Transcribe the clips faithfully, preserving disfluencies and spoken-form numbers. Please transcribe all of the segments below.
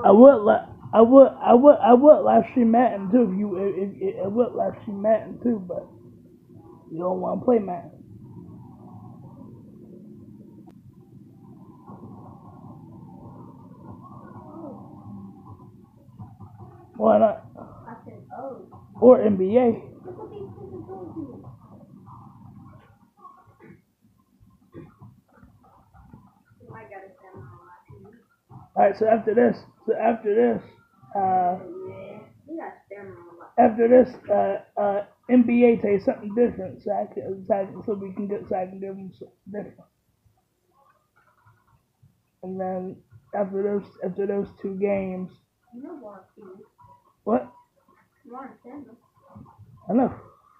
I would like. I would, I would, I would live stream Madden too if you, if, if, if I would live stream Madden too, but you don't want to play Madden. Why not? Or N B A. Alright, so after this, so after this, uh, after this, uh, uh, N B A takes something different, so I can, so, I can, so we can get, so I can give them something different. And then after those, after those two games, what? I know.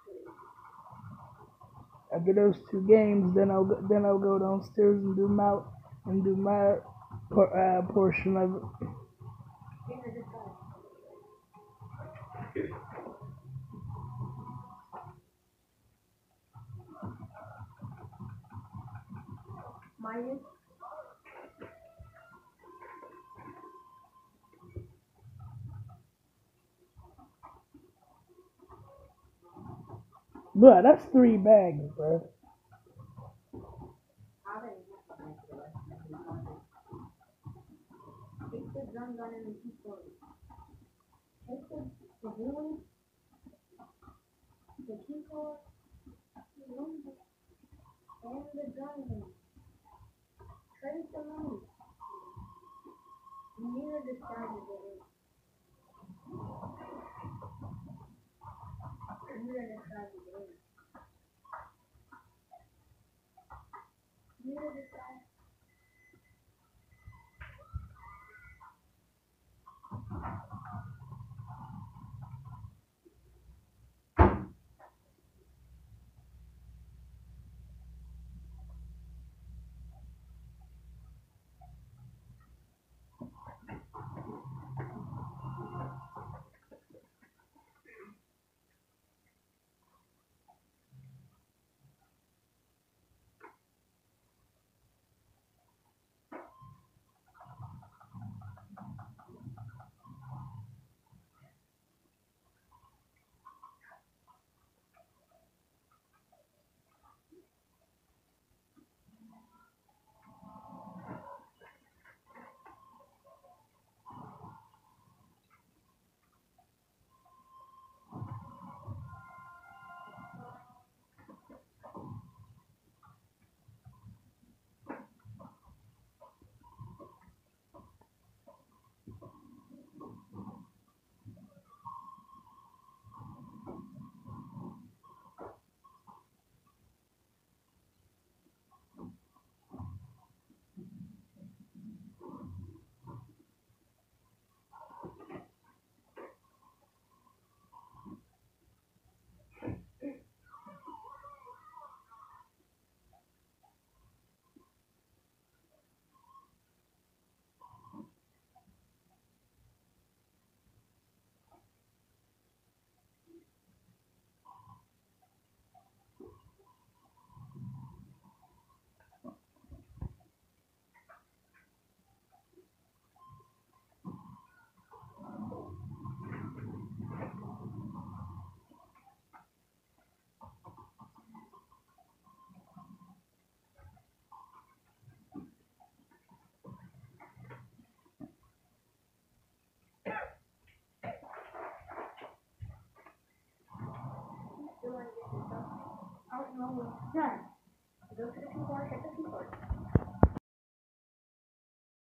After those two games, then I'll go, then I'll go downstairs and do my and do my por- uh, portion of it. Bro, that's three bags, bro.